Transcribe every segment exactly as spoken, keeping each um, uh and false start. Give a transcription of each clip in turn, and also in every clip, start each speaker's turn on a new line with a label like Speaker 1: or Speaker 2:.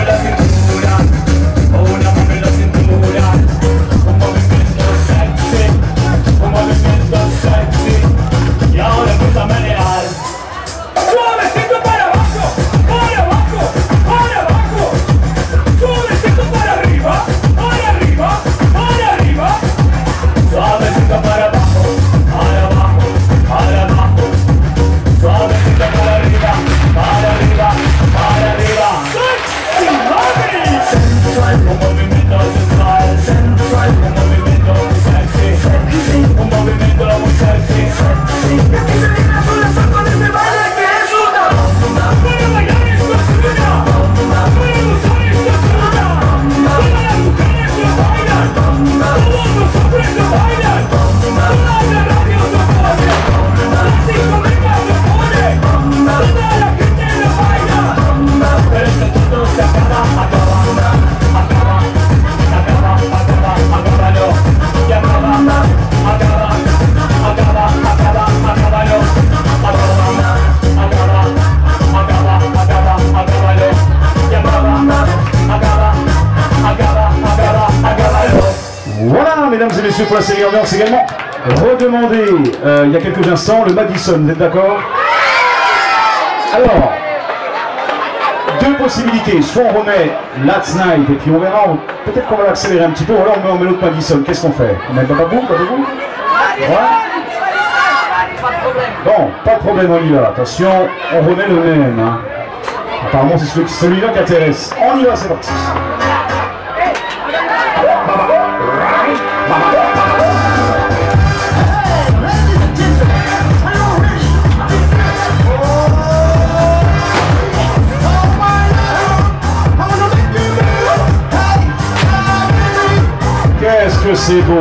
Speaker 1: la cintura, una mano en la cintura, un movimiento sexy, un movimiento sexy, y ahora empieza a menear. Suavecito para abajo, para abajo, para abajo, suavecito para arriba, para arriba, para arriba, suavecito para abajo, para abajo, para abajo, suavecito para arriba, para arriba, para arriba. Sensual, un movimiento sensual, sensual, un movimiento muy sexy, sexy, un movimiento muy sexy, sexy. Y aquí se viene con la sopa de ese baile que es una bomba. Para bailar esto es una bomba, para gozar esto es una bomba, todas las mujeres lo bailan, todos los hombres lo bailan, toda la radio lo pone, las discotecas lo pone, toda la gente lo baila, pero este todo se acaba, acaba, acaba, acaba, acaba, acábalo, y acaba, acaba, acaba, acaba, acábalo, acaba, acaba, acaba, acaba, acábalo, y acaba, acaba, acaba, acaba, acábalo.
Speaker 2: Voilà, mesdames et messieurs, pour la série Ambiance également redemandé euh, il y a quelques instants le Madison, vous êtes d'accord? Alors, deux possibilités, soit on remet Last Night et puis on verra, on- peut-être qu'on va l'accélérer un petit peu, ou alors on met, on met l'autre Madison, qu'est-ce qu'on fait? On met Bababou, Bababou? Ouais. Bon, pas de problème, on y va, attention, on remet le même. Hein. Apparemment c'est celui- celui-là qui intéresse. On y va, c'est parti. Qu'est-ce que c'est beau!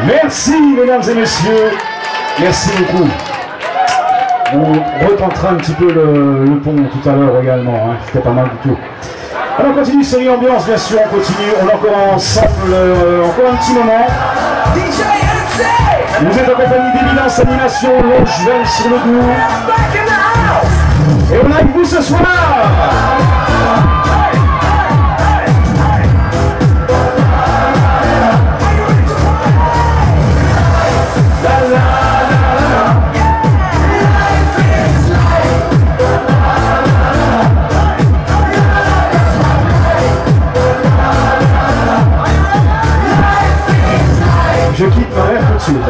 Speaker 2: Merci, mesdames et messieurs. Merci beaucoup. On retentera un petit peu le, le pont tout à l'heure également. Hein. C'était pas mal du tout. Alors, on continue, série ambiance, bien sûr. On continue. On est encore ensemble, euh, encore un petit moment. Vous êtes accompagné d'Évidence Animation, Longevelle sur le goût. Et on est avec vous ce soir. Je quitte ma mère tout de suite.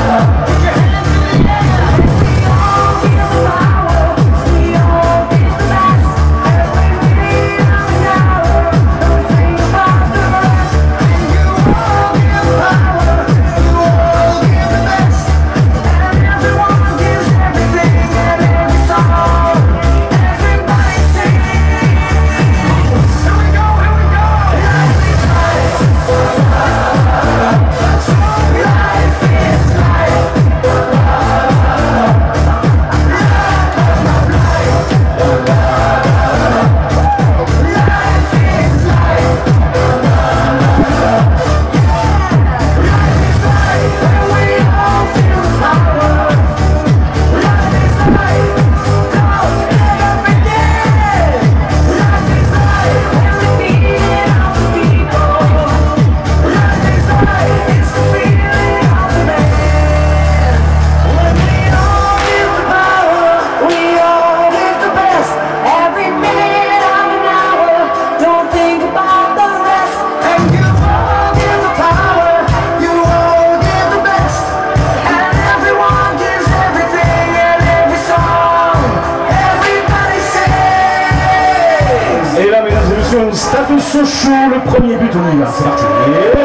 Speaker 2: Status Sochaux, le premier but, on y va, c'est parti.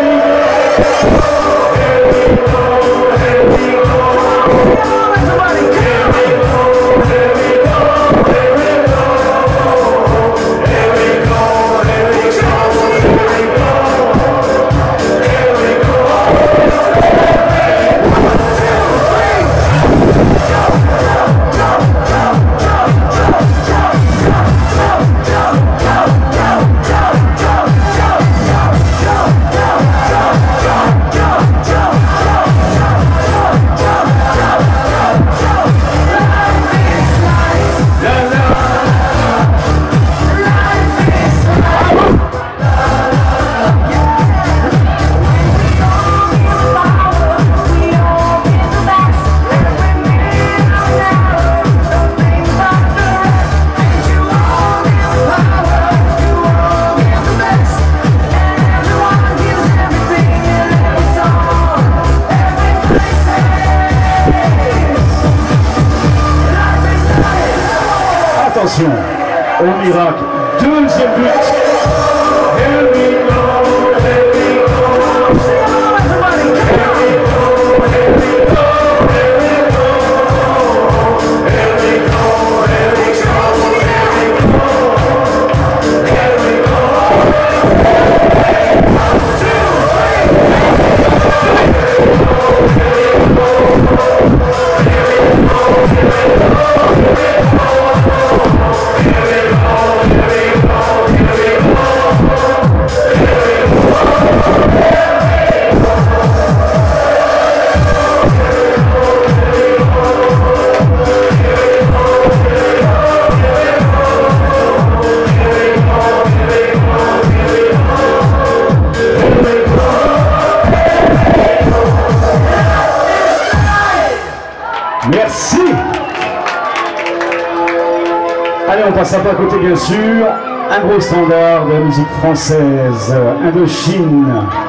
Speaker 2: Attention, au miracle, deuxième but. Here we go, here we go. Here we go, here we go, here we go. Here we go, here we go, here we go. One, two, three. Here we go, here we go. Here we go, here we go. Merci. Allez, on passe un peu à côté, bien sûr. Un gros standard de la musique française, Indochine.